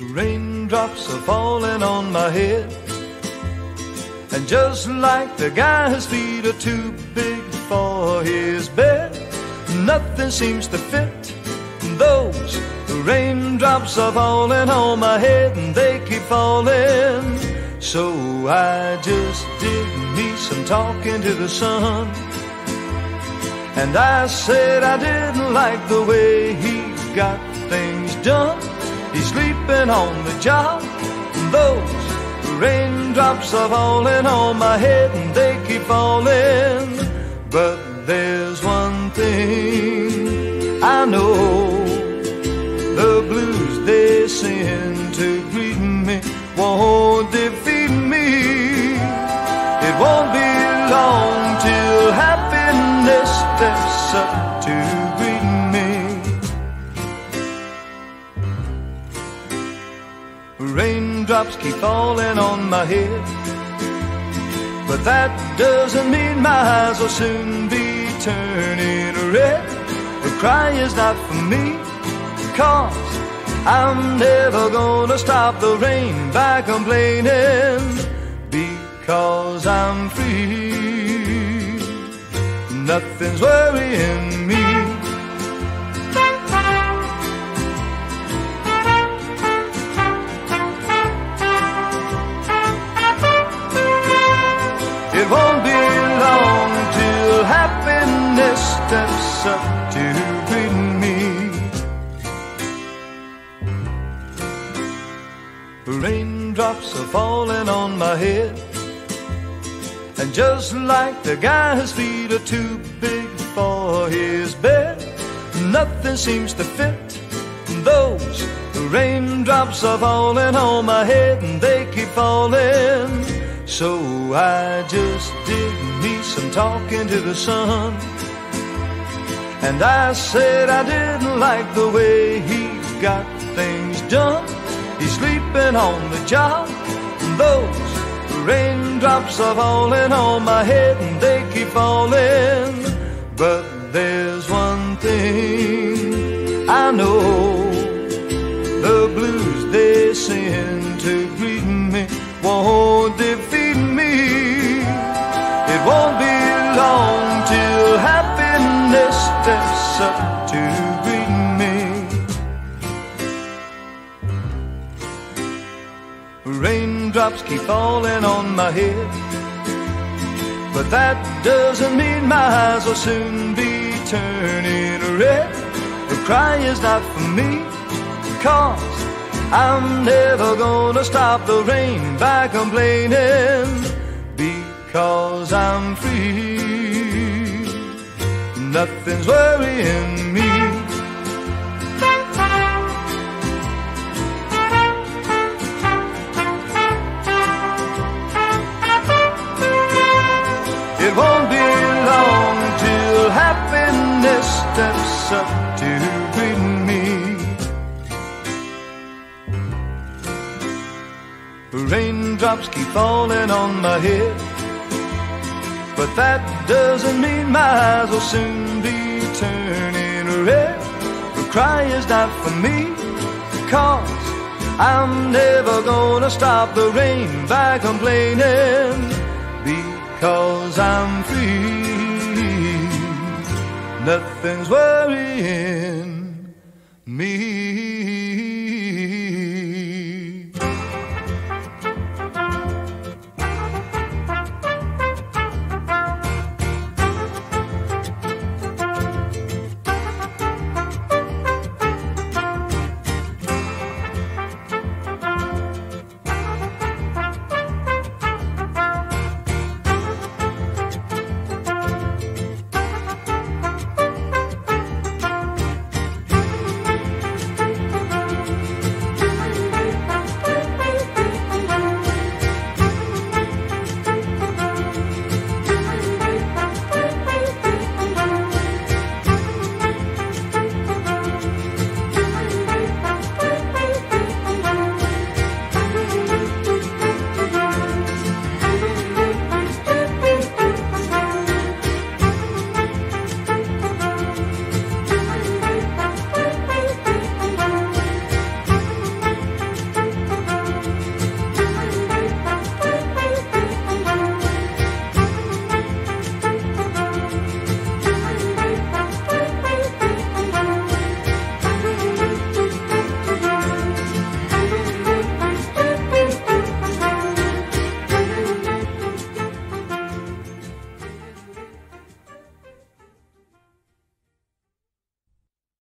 Raindrops are falling on my head, and just like the guy whose feet are too big for his bed, nothing seems to fit. Those raindrops are falling on my head, and they keep falling. So I just did me some talking to the sun, and I said I didn't like the way he got things done. He's sleeping on the job. Those raindrops are falling on my head, and they keep falling. But there's one thing I know, the blues they send to greet me won't defeat me. It won't be long till happiness steps up to greet me. Raindrops keep falling on my head, but that doesn't mean my eyes will soon be turning red. The cry is not for me, 'cause I'm never gonna stop the rain by complaining, because I'm free. Nothing's worrying me. It won't be long till happiness steps up to greet me. Raindrops are falling on my head, and just like the guy whose feet are too big for his bed, nothing seems to fit. Those raindrops are falling on my head, and they keep falling. So I just did me some talking to the sun, and I said I didn't like the way he got things done. He's sleeping on the job. Those raindrops are falling on my head, and they keep falling. But there's one thing I know, the blues they send to greet me won't defeat me. It won't be long till happiness steps up to greet me. Raindrops keep falling on my head, but that doesn't mean my eyes will soon be turning red. The cry is not for me, 'cause I'm never gonna stop the rain by complaining, because I'm free. Nothing's worrying me. It won't be long till happiness steps up to greet me. Raindrops keep falling on my head, but that doesn't mean my eyes will soon be turning red. The cry is not for me, 'cause I'm never gonna stop the rain by complaining, because I'm free. Nothing's worrying me.